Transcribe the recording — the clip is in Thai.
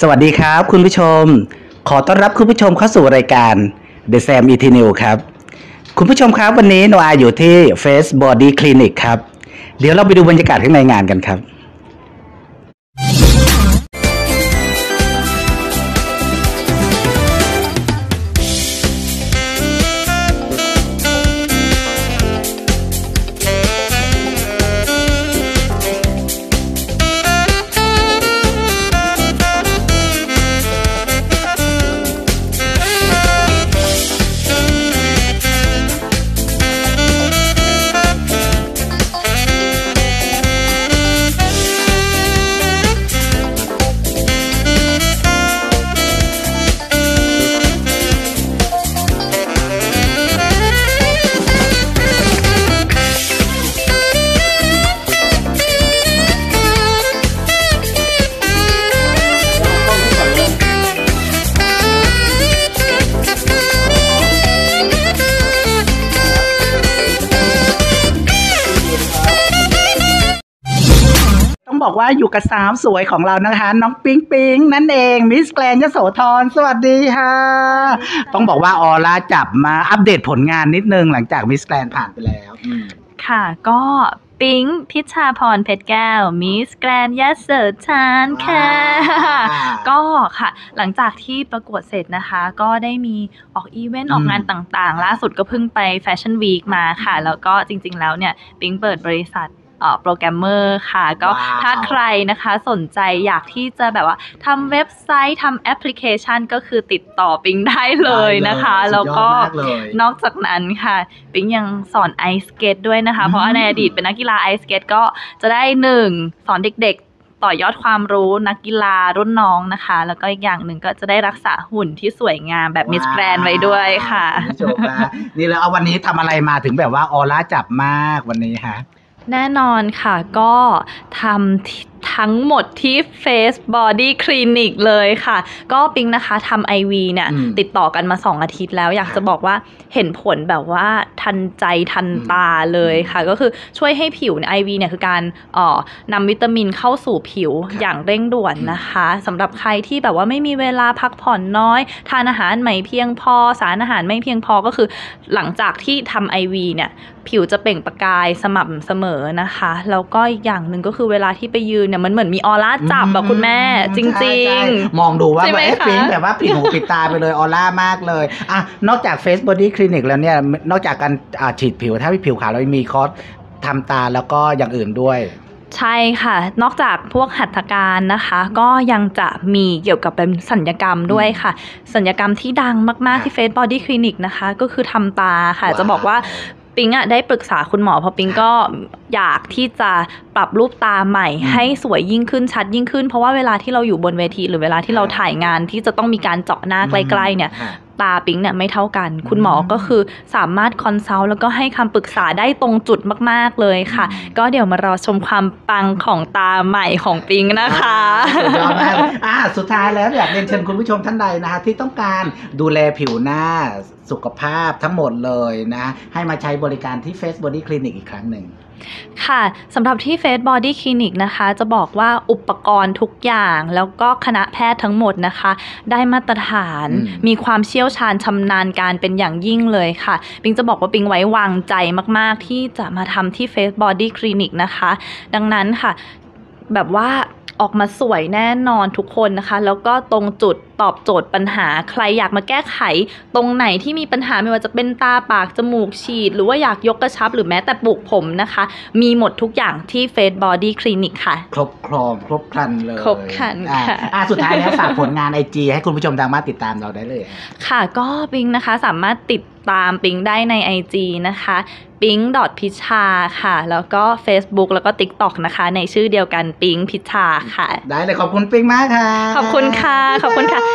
สวัสดีครับคุณผู้ชมขอต้อนรับคุณผู้ชมเข้าสู่รายการ The Sam ET New ครับคุณผู้ชมครับวันนี้โนอาอยู่ที่ Face Body Clinic ครับเดี๋ยวเราไปดูบรรยากาศข้างในงานกันครับบอกว่าอยู่กับสาวสวยของเรานะคะน้องปิ๊งปิ๊งนั่นเองมิสแกรนด์ยโสธรสวัสดีค่ะต้องบอกว่าออร่าจับมาอัปเดตผลงานนิดนึงหลังจากมิสแกรนด์ผ่านไปแล้วค่ะก็ปิ๊งพิชาพรเพชรแก้วมิสแกรนด์ยโสธรค่ะก็ค่ะหลังจากที่ประกวดเสร็จนะคะก็ได้มีออกอีเวนต์ออกงานต่างๆล่าสุดก็เพิ่งไปแฟชั่นวีคมาค่ะแล้วก็จริงๆแล้วเนี่ยปิ๊งเปิดบริษัทโปรแกรมเมอร์ค่ะก็ถ้าใครนะคะสนใจอยากที่จะแบบว่าทำเว็บไซต์ทำแอปพลิเคชันก็คือติดต่อปิ๊งได้เลยนะคะแล้วก็นอกจากนั้นค่ะปิ๊งยังสอนไอสเกตด้วยนะคะเพราะในอดีตเป็นนักกีฬาไอสเกตก็จะได้1สอนเด็กๆต่อยอดความรู้นักกีฬารุ่นน้องนะคะแล้วก็อีกอย่างหนึ่งก็จะได้รักษาหุ่นที่สวยงามแบบมิสแกรนด์ไว้ด้วยค่ะนี่แล้วเอาวันนี้ทำอะไรมาถึงแบบว่าออร่าจับมากวันนี้คะแน่นอนค่ะก็ทำทั้งหมดที่ Face Body Clinic เลยค่ะก็ปิ๊งนะคะทำ IV เนี่ยติดต่อกันมา2 อาทิตย์แล้วอยากจะบอกว่าเห็นผลแบบว่าทันใจทันตาเลยค่ะก็คือช่วยให้ผิว IV เนี่ยคือการนำวิตามินเข้าสู่ผิวอย่างเร่งด่วนนะคะสำหรับใครที่แบบว่าไม่มีเวลาพักผ่อนน้อยทานอาหารไม่เพียงพอสารอาหารไม่เพียงพอก็คือหลังจากที่ทำ IV เนี่ยผิวจะเปล่งประกายสม่ำเสมอนะคะแล้วก็อีกอย่างหนึ่งก็คือเวลาที่ไปยืนเนี่ยมันเหมือนมีออร่าจับแบบคุณแม่จริงๆมองดูว่าแบบปิ๊งแบบว่าปิดหูปิดตาไปเลยออร่ามากเลยอ่ะนอกจาก Face Body Clinic แล้วเนี่ยนอกจากการฉีดผิวถ้าผิวขาวเรามีคอร์สทำตาแล้วก็อย่างอื่นด้วยใช่ค่ะนอกจากพวกหัตถการนะคะก็ยังจะมีเกี่ยวกับเป็นศัลยกรรมด้วยค่ะศัลยกรรมที่ดังมากๆที่ Face Body Clinic นะคะก็คือทำตาค่ะจะบอกว่าปิ๊งได้ปรึกษาคุณหมอเพราะปิ๊งก็อยากที่จะปรับรูปตาใหม่ให้สวยยิ่งขึ้นชัดยิ่งขึ้นเพราะว่าเวลาที่เราอยู่บนเวทีหรือเวลาที่เราถ่ายงานที่จะต้องมีการเจาะหน้าใกล้ๆเนี่ยตาปิ๊งเนี่ยไม่เท่ากันคุณหมอก็คือสามารถคอนซัลท์แล้วก็ให้คำปรึกษาได้ตรงจุดมากๆเลยค่ะก็เดี๋ยวมารอชมความปังของตาใหม่ของปิ๊งนะคะสุดยอดมากสุดท้ายแล้วอยากเรียนเชิญคุณผู้ชมท่านใดนะคะที่ต้องการดูแลผิวหน้าสุขภาพทั้งหมดเลยนะให้มาใช้บริการที่ Face Body Clinic อีกครั้งหนึ่งค่ะสำหรับที่ Face Body Clinic นะคะจะบอกว่าอุปกรณ์ทุกอย่างแล้วก็คณะแพทย์ทั้งหมดนะคะได้มาตรฐานมีความเชี่ยวชาญชำนาญการเป็นอย่างยิ่งเลยค่ะปิงจะบอกว่าปิงไว้วางใจมากๆที่จะมาทำที่ Face Body Clinic นะคะดังนั้นค่ะแบบว่าออกมาสวยแน่นอนทุกคนนะคะแล้วก็ตรงจุดตอบโจทย์ปัญหาใครอยากมาแก้ไขตรงไหนที่มีปัญหาไม่ว่าจะเป็นตาปากจมูกฉีดหรือว่าอยากยกกระชับหรือแม้แต่ปลูกผมนะคะมีหมดทุกอย่างที่ Face Body Clinic ค่ะครบครองครบครันเลยครบครันค่ะสุดท้ายแล้วฝากผลงาน IG ให้คุณผู้ชมทางบ้านติดตามเราได้เลยค่ะก็ปิ๊งนะคะสามารถติดตามปิ๊งได้ใน IG นะคะปิ๊งพิชาค่ะแล้วก็ Facebook แล้วก็ TikTok นะคะในชื่อเดียวกันปิ๊งพิชาค่ะได้เลยขอบคุณปิ๊งมากค่ะขอบคุณค่ะขอบคุณค่ะ